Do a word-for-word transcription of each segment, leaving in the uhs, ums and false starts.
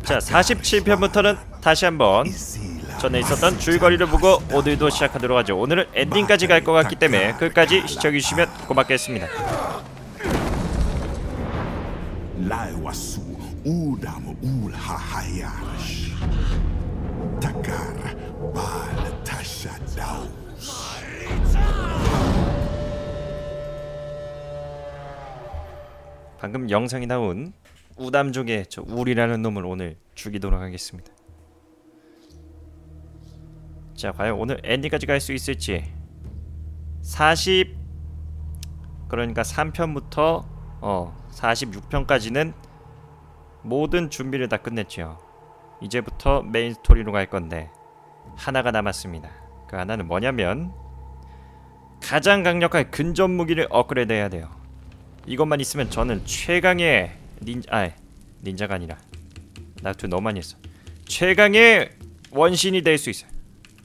자, 사십칠 편부터는 다시 한번 전에 있었던 줄거리를 보고 오늘도 시작하도록 하죠. 오늘은 엔딩까지 갈 것 같기 때문에 끝까지 시청해주시면 고맙겠습니다. 방금 영상이 나온 우담족의 저 울이라는 놈을 오늘 죽이도록 하겠습니다. 자, 과연 오늘 엔딩까지 갈 수 있을지. 사십 그러니까 삼 편부터 어 사십육 편까지는 모든 준비를 다 끝냈죠. 이제부터 메인 스토리로 갈 건데 하나가 남았습니다. 그 하나는 뭐냐면 가장 강력한 근접 무기를 업그레이드 해야 돼요. 이것만 있으면 저는 최강의 닌자, 아 닌자가 아니라 나투 너무 많이 했어. 최강의 원신이 될 수 있어요.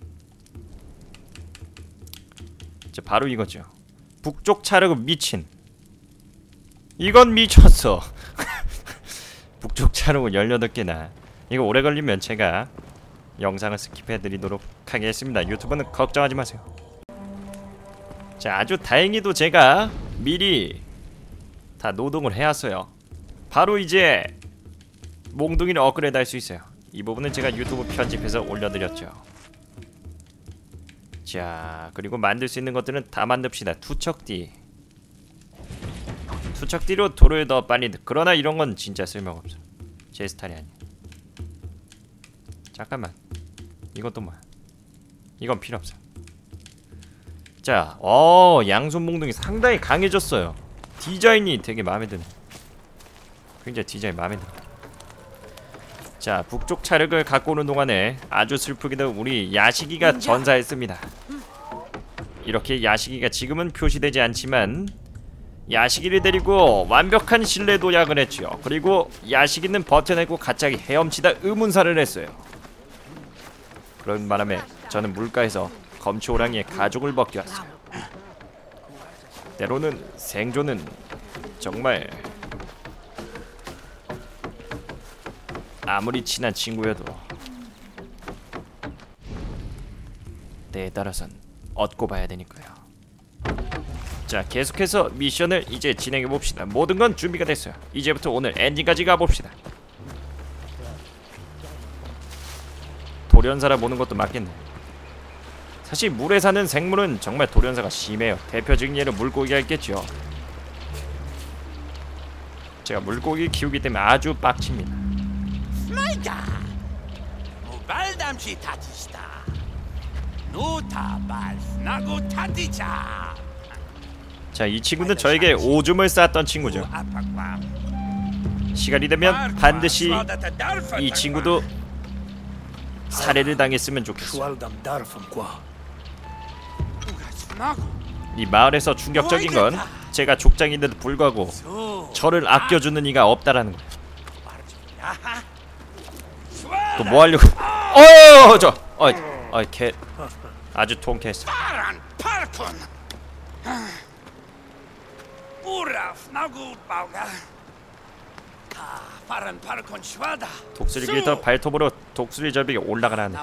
자, 바로 이거죠. 북쪽 차력은 미친. 이건 미쳤어. 북쪽 차력은 열여덟 개나. 이거 오래 걸리면 제가 영상을 스킵해드리도록 하겠습니다. 유튜브는 걱정하지 마세요. 자, 아주 다행히도 제가 미리 다 노동을 해왔어요. 바로 이제 몽둥이를 업그레이드 할 수 있어요. 이 부분은 제가 유튜브 편집해서 올려드렸죠. 자, 그리고 만들 수 있는 것들은 다 만듭시다. 투척띠 투척띠로 돌을 더 빨리. 그러나 이런 건 진짜 쓸모가 없어. 제 스타일이 아니야. 잠깐만, 이것도 뭐야. 이건 필요 없어. 자, 어 양손 몽둥이 상당히 강해졌어요. 디자인이 되게 마음에 드네. 굉장히 디자인 마음에 들어. 자, 북쪽 차력을 갖고 오는 동안에 아주 슬프게도 우리 야시기가 전사했습니다. 이렇게 야시기가 지금은 표시되지 않지만 야시기를 데리고 완벽한 신뢰 도약을 했죠. 그리고 야시기는 버텨내고 갑자기 헤엄치다 의문사를 했어요. 그런 바람에 저는 물가에서 검치호랑이의 가죽을 벗겨왔어요. 때로는 생존은 정말 아무리 친한 친구여도 때에 따라선 얻고 봐야 되니까요. 자, 계속해서 미션을 이제 진행해봅시다. 모든 건 준비가 됐어요. 이제부터 오늘 엔딩까지 가봅시다. 돌연사라 보는 것도 맞겠네. 사실 물에 사는 생물은 정말 돌연사가 심해요. 대표적인 예로 물고기가 있겠죠. 제가 물고기 키우기 때문에 아주 빡칩니다. 자, 이 친구는 저에게 오줌을 쌌던 친구죠. 시간이 되면 반드시 이 친구도 살해를 당했으면 좋겠어. 이 마을에서 충격적인 건 제가 족장인데도 불구하고 저를 아껴주는 이가 없다라는 거예요. 또 뭐 하려고? 어어 저, 어이, 어이 개, 아주 통쾌했어. 독수리 길터 발톱으로 독수리 절벽에 올라가라네.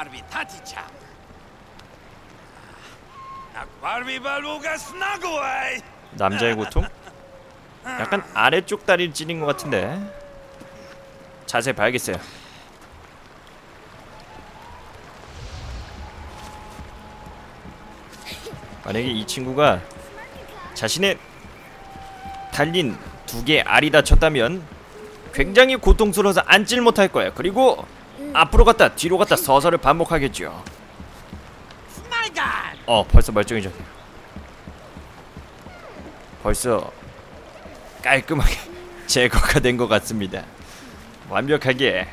남자의 고통? 약간 아래쪽 다리를 찌른 것 같은데 자세히 봐야겠어요. 만약에 이 친구가 자신의 달린 두 개의 알이 다쳤다면 굉장히 고통스러워서 앉질 못할 거예요. 그리고 앞으로 갔다 뒤로 갔다 서서를 반복하겠죠. 어, 벌써 멀쩡해졌네요. 벌써 깔끔하게 제거가 된 것 같습니다. 완벽하게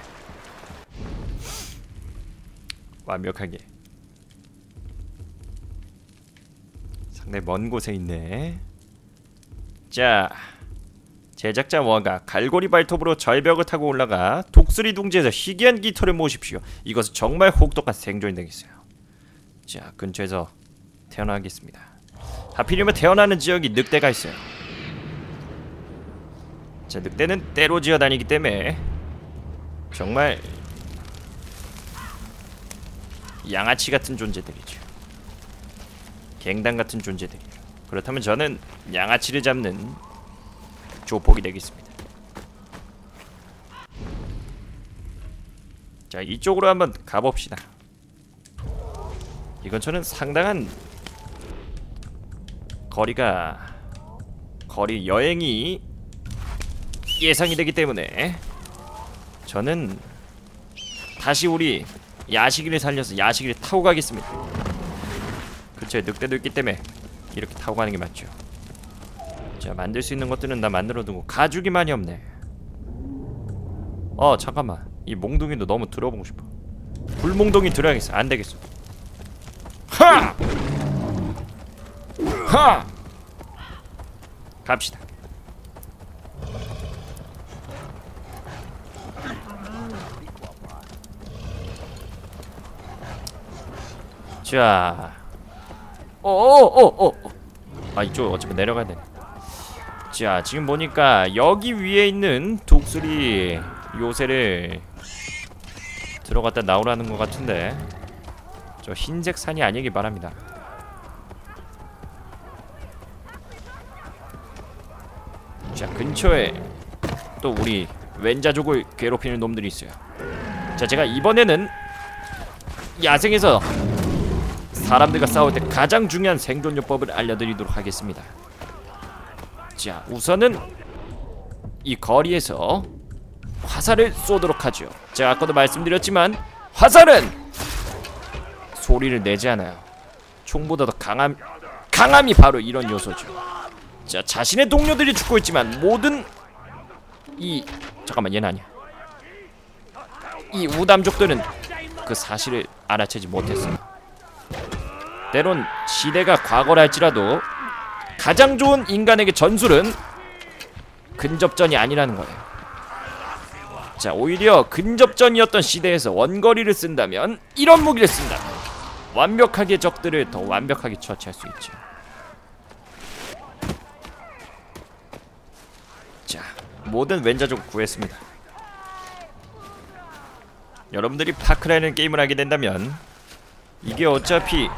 완벽하게. 상당히 먼 곳에 있네. 자, 제작자 워가 갈고리 발톱으로 절벽을 타고 올라가 독수리 둥지에서 희귀한 깃털을 모으십시오. 이것은 정말 혹독한 생존이 되겠어요. 자, 근처에서 태어나겠습니다. 하필이면 태어나는 지역이 늑대가 있어요. 자, 늑대는 때로 지어다니기 때문에 정말 양아치 같은 존재들이죠. 갱단 같은 존재들이에요. 그렇다면 저는 양아치를 잡는 조폭이 되겠습니다. 자, 이쪽으로 한번 가봅시다. 이건 저는 상당한 거리가 거리 여행이 예상이 되기 때문에 저는 다시 우리 야식이를 살려서 야식이를 타고 가겠습니다. 근처에 늑대도 있기 때문에 이렇게 타고 가는 게 맞죠. 자, 만들 수 있는 것들은 다 만들어 두고 가죽이 많이 없네. 어, 잠깐만. 이 몽둥이도 너무 들어보고 싶어. 불몽둥이 들어야겠어. 안 되겠어. 하! 하! 갑시다. 자, 어어어어, 아, 이쪽 어차피 내려가야 돼. 자, 지금 보니까 여기 위에 있는 독수리 요새를 들어갔다 나오라는 것 같은데, 저 흰색 산이 아니길 바랍니다. 자, 근처에 또 우리 왼자족을 괴롭히는 놈들이 있어요. 자, 제가 이번에는 야생에서 사람들과 싸울 때 가장 중요한 생존요법을 알려드리도록 하겠습니다. 자, 우선은 이 거리에서 화살을 쏘도록 하죠. 제가 아까도 말씀드렸지만 화살은 소리를 내지 않아요. 총보다 더 강함, 강함이 바로 이런 요소죠. 자, 자신의 동료들이 죽고 있지만 모든 이 잠깐만, 얘는 아니야. 이 우담족들은 그 사실을 알아채지 못했어요. 때론 시대가 과거라 할지라도 가장 좋은 인간에게 전술은 근접전이 아니라는 거예요. 자, 오히려 근접전이었던 시대에서 원거리를 쓴다면, 이런 무기를 쓴다면 완벽하게 적들을 더 완벽하게 처치할 수 있죠. 자, 모든 왼자족 구했습니다. 여러분들이 파크라는 게임을 하게 된다면 이게 어차피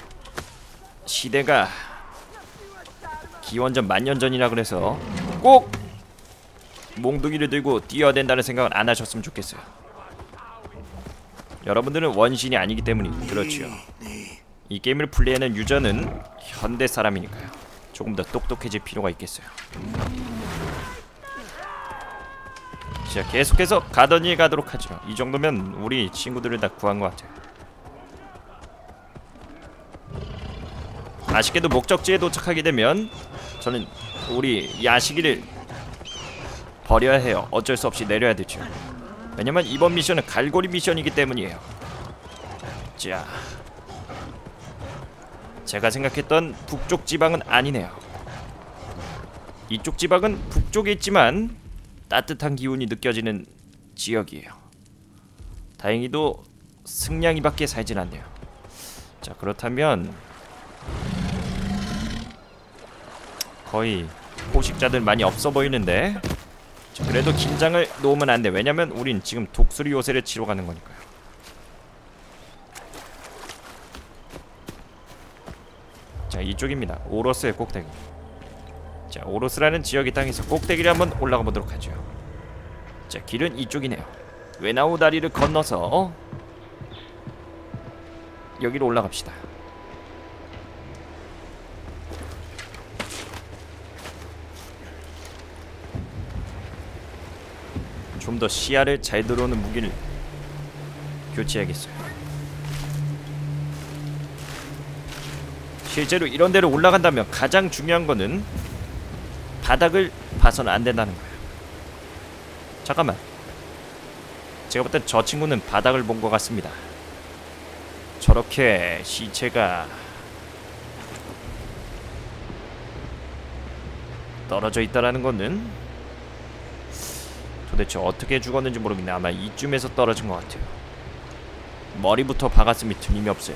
시대가 기원전 만년 전이라 그래서 꼭 몽둥이를 들고 뛰어야 된다는 생각은 안 하셨으면 좋겠어요. 여러분들은 원신이 아니기 때문이 그렇지요. 이 게임을 플레이하는 유저는 현대 사람이니까요. 조금 더 똑똑해질 필요가 있겠어요. 자, 계속해서 가던 일 가도록 하죠. 이 정도면 우리 친구들을 다 구한 것 같아요. 아쉽게도 목적지에 도착하게 되면 저는 우리 야식이를 버려야 해요. 어쩔 수 없이 내려야 되죠. 왜냐면 이번 미션은 갈고리 미션이기 때문이에요. 자, 제가 생각했던 북쪽 지방은 아니네요. 이쪽 지방은 북쪽에 있지만 따뜻한 기운이 느껴지는 지역이에요. 다행히도 승냥이밖에 살진 않네요. 자, 그렇다면 거의 포식자들 많이 없어 보이는데, 자, 그래도 긴장을 놓으면 안 돼. 왜냐면 우린 지금 독수리 요새를 치러 가는 거니까요. 자, 이쪽입니다. 오로스의 꼭대기. 자, 오로스라는 지역의 땅에서 꼭대기를 한번 올라가 보도록 하죠. 자, 길은 이쪽이네요. 외나우 다리를 건너서 여기로 올라갑시다. 좀 더 시야를 잘 들어오는 무기를 교체해야겠어요. 실제로 이런 데로 올라간다면 가장 중요한 거는 바닥을 봐서는 안 된다는 거예요. 잠깐만, 제가 볼 땐 저 친구는 바닥을 본 것 같습니다. 저렇게 시체가 떨어져 있다라는 거는 도대체 어떻게 죽었는지 모르겠네. 아마 이쯤에서 떨어진 것 같아요. 머리부터 박았음이 틀림이 없어요.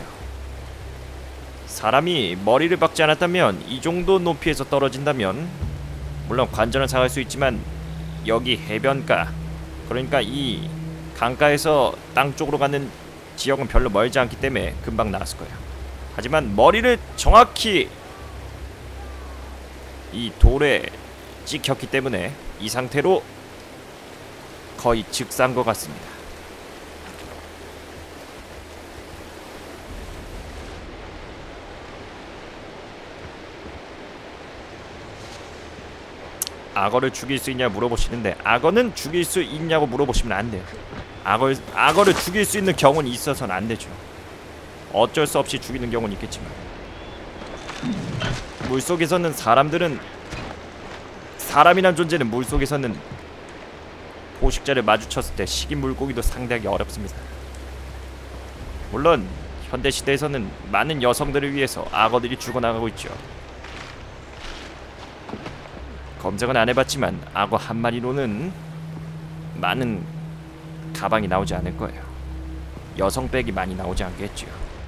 사람이 머리를 박지 않았다면, 이 정도 높이에서 떨어진다면 물론 관절은 상할 수 있지만 여기 해변가, 그러니까 이 강가에서 땅 쪽으로 가는 지역은 별로 멀지 않기 때문에 금방 나왔을 거예요. 하지만 머리를 정확히 이 돌에 찍혔기 때문에 이 상태로 거의 즉사한 것 같습니다. 악어를 죽일 수 있냐 물어보시는데 악어는 죽일 수 있냐고 물어보시면 안 돼요. 악어, 악어를 죽일 수 있는 경우는 있어서는 안 되죠. 어쩔 수 없이 죽이는 경우는 있겠지만 물속에서는 사람들은 사람이란 존재는 물속에서는 포식자를 마주쳤을 때 식인 물고기도 상대하기 어렵습니다. 물론 현대시대에서는 많은 여성들을 위해서 악어들이 죽어나가고 있죠. 검색은 안 해봤지만 악어 한 마리로는 많은 가방이 나오지 않을 거예요. 여성백이 많이 나오지 않겠죠.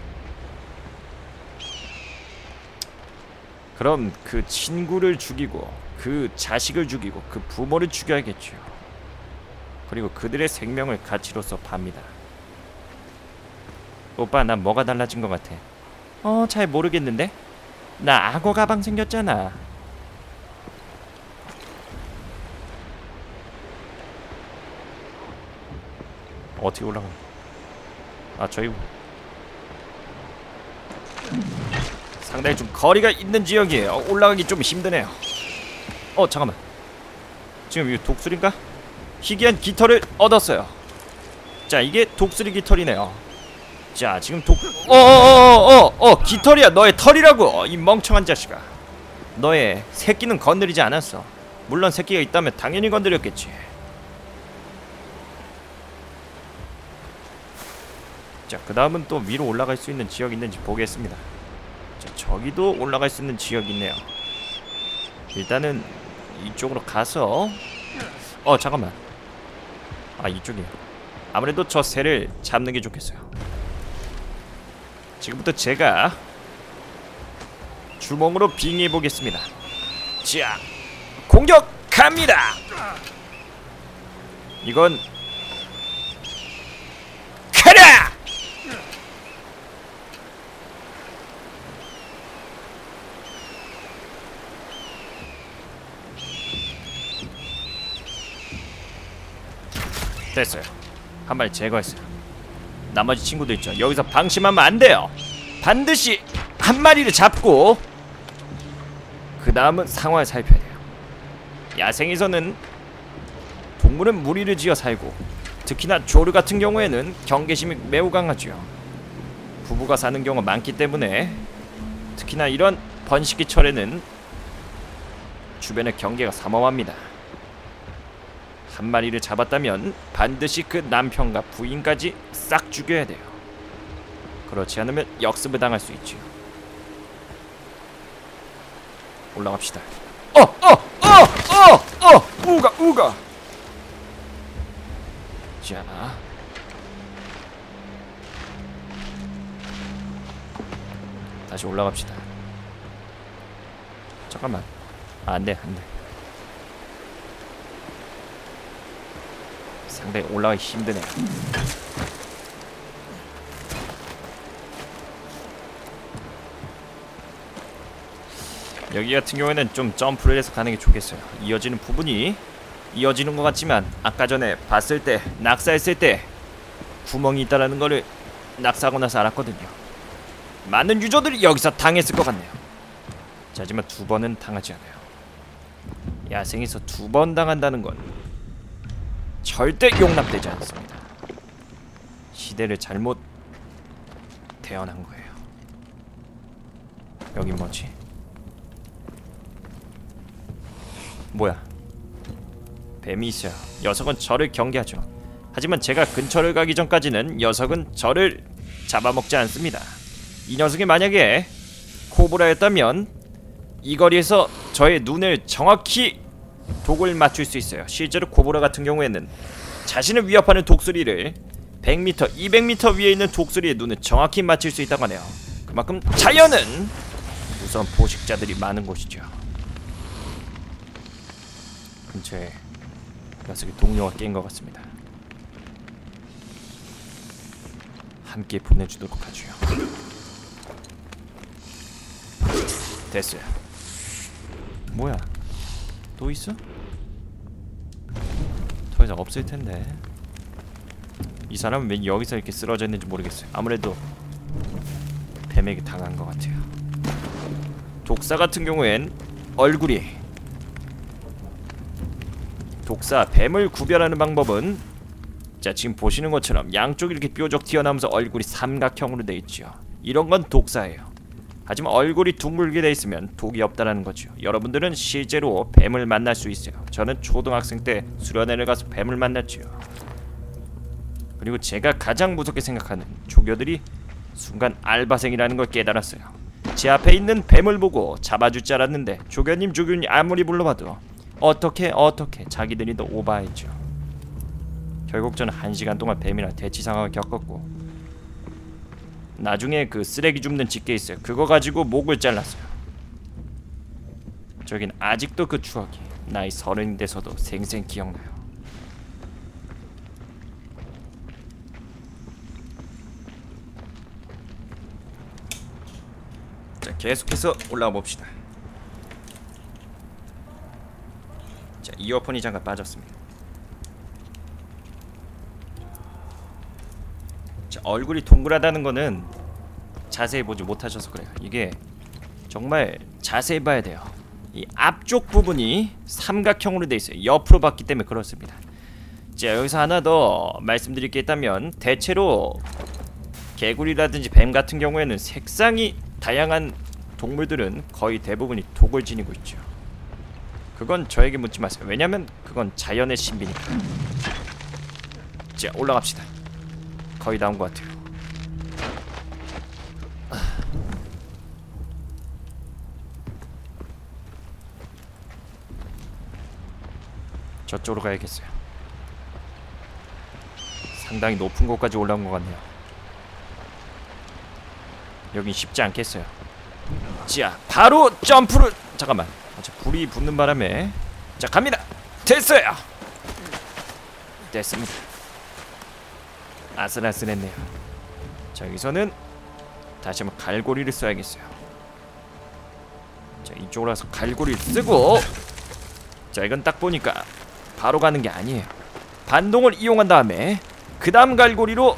그럼 그 친구를 죽이고 그 자식을 죽이고 그 부모를 죽여야겠죠. 그리고 그들의 생명을 가치로서 팝니다. 오빠 난 뭐가 달라진 것 같아? 어 잘 모르겠는데? 나 악어 가방 생겼잖아. 어떻게 올라가? 아 저희 상당히 좀 거리가 있는 지역이에요. 올라가기 좀 힘드네요. 어 잠깐만. 지금 이 독수리인가? 희귀한 깃털을 얻었어요. 자 이게 독수리 깃털이네요. 자 지금 독 어어어어어 어, 깃털이야. 너의 털이라고. 이 멍청한 자식아. 너의 새끼는 건드리지 않았어. 물론 새끼가 있다면 당연히 건드렸겠지. 자 그 다음은 또 위로 올라갈 수 있는 지역이 있는지 보겠습니다. 자 저기도 올라갈 수 있는 지역이 있네요. 일단은 이쪽으로 가서 어 잠깐만. 아 이쪽이에요. 아무래도 저 새를 잡는 게 좋겠어요. 지금부터 제가 주먹으로 빙의해 보겠습니다. 자 공격합니다. 이건 가라! 됐어요. 한 마리 제거했어요. 나머지 친구도 있죠. 여기서 방심하면 안 돼요. 반드시 한 마리를 잡고 그 다음은 상황을 살펴야 돼요. 야생에서는 동물은 무리를 지어 살고 특히나 조류 같은 경우에는 경계심이 매우 강하죠. 부부가 사는 경우가 많기 때문에 특히나 이런 번식기철에는 주변의 경계가 삼엄합니다. 한 마리를 잡았다면 반드시 그 남편과 부인까지 싹 죽여야 돼요. 그렇지 않으면 역습을 당할 수 있죠. 올라갑시다. 어! 어! 어! 어! 어! 우가! 우가! 자 다시 올라갑시다. 잠깐만. 아, 안돼 안돼. 상당히 올라가기 힘드네. 여기 같은 경우에는 좀 점프를 해서 가는 게 좋겠어요. 이어지는 부분이 이어지는 것 같지만 아까 전에 봤을 때 낙사했을 때 구멍이 있다라는 거를 낙사하고 나서 알았거든요. 많은 유저들이 여기서 당했을 것 같네요. 자, 하지만 두 번은 당하지 않아요. 야생에서 두 번 당한다는 건 절대 용납되지 않습니다. 시대를 잘못 태어난 거예요. 여긴 뭐지? 뭐야? 뱀이 있어요. 녀석은 저를 경계하죠. 하지만 제가 근처를 가기 전까지는 녀석은 저를 잡아먹지 않습니다. 이 녀석이 만약에 코브라였다면 이 거리에서 저의 눈을 정확히 독을 맞출 수 있어요. 실제로 코브라 같은 경우에는 자신을 위협하는 독수리를 백 미터, 이백 미터 위에 있는 독수리의 눈을 정확히 맞출 수 있다고 하네요. 그만큼 자연은 무서운 포식자들이 많은 곳이죠. 근처에 녀석이 동료가 깬 것 같습니다. 함께 보내주도록 하죠. 됐어요. 뭐야? 또 있어? 더 이상 없을 텐데. 이 사람은 왜 여기서 이렇게 쓰러져 있는지 모르겠어요. 아무래도 뱀에게 당한 것 같아요. 독사 같은 경우엔 얼굴이 독사, 뱀을 구별하는 방법은 자 지금 보시는 것처럼 양쪽이 이렇게 뾰족 튀어나오면서 얼굴이 삼각형으로 돼 있죠. 이런 건 독사예요. 하지만 얼굴이 둥글게 돼 있으면 독이 없다라는 거죠. 여러분들은 실제로 뱀을 만날 수 있어요. 저는 초등학생 때 수련회를 가서 뱀을 만났죠. 그리고 제가 가장 무섭게 생각하는 조교들이 순간 알바생이라는 걸 깨달았어요. 제 앞에 있는 뱀을 보고 잡아줄 줄 알았는데 조교님 조교님 아무리 불러봐도 어떻게 어떻게 자기들이 더 오바했죠. 결국 저는 한 시간 동안 뱀이랑 대치 상황을 겪었고 나중에 그 쓰레기 줍는 집게 있어요. 그거 가지고 목을 잘랐어요. 저긴 아직도 그 추억이 나이 서른이 돼서도 생생 기억나요. 자, 계속해서 올라가 봅시다. 자, 이어폰이 잠깐 빠졌습니다. 자, 얼굴이 동그랗다는 거는 자세히 보지 못하셔서 그래요. 이게 정말 자세히 봐야 돼요. 이 앞쪽 부분이 삼각형으로 돼 있어요. 옆으로 봤기 때문에 그렇습니다. 자, 여기서 하나 더 말씀드릴 게 있다면 대체로 개구리라든지 뱀 같은 경우에는 색상이 다양한 동물들은 거의 대부분이 독을 지니고 있죠. 그건 저에게 묻지 마세요. 왜냐면 그건 자연의 신비니까. 자, 올라갑시다. 거의 나온 것 같아요. 저쪽으로 가야겠어요. 상당히 높은 곳까지 올라온 것 같네요. 여긴 쉽지 않겠어요. 자, 바로 점프를 잠깐만. 자, 불이 붙는 바람에 자, 갑니다. 됐어요. 됐습니다. 아슬아슬했네요. 자, 여기서는 다시 한번 갈고리를 써야겠어요. 자, 이쪽으로 와서 갈고리를 쓰고 자, 이건 딱 보니까 바로 가는 게 아니에요. 반동을 이용한 다음에 그 다음 갈고리로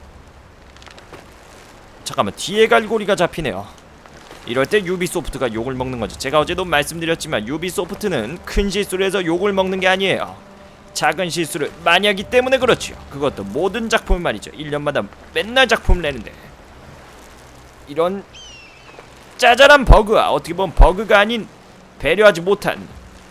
잠깐만, 뒤에 갈고리가 잡히네요. 이럴 때 유비소프트가 욕을 먹는 거죠. 제가 어제도 말씀드렸지만 유비소프트는 큰 실수를 해서 욕을 먹는 게 아니에요. 작은 실수를 많이 하기 때문에 그렇죠. 그것도 모든 작품을 말이죠. 일 년마다 맨날 작품을 내는데 이런 짜잘한 버그와 어떻게 보면 버그가 아닌 배려하지 못한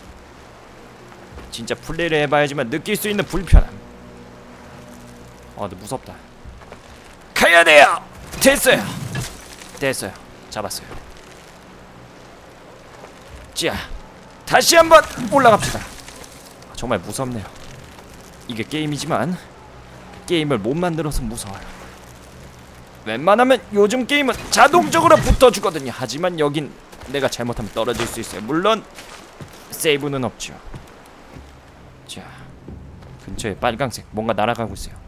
진짜 플레이를 해봐야지만 느낄 수 있는 불편함. 아, 근데 무섭다. 가야 돼요. 됐어요. 됐어요. 잡았어요. 자, 다시 한번 올라갑시다. 정말 무섭네요. 이게 게임이지만 게임을 못 만들어서 무서워요. 웬만하면 요즘 게임은 자동적으로 붙어주거든요. 하지만 여긴 내가 잘못하면 떨어질 수 있어요. 물론 세이브는 없죠. 자, 근처에 빨강색 뭔가 날아가고 있어요.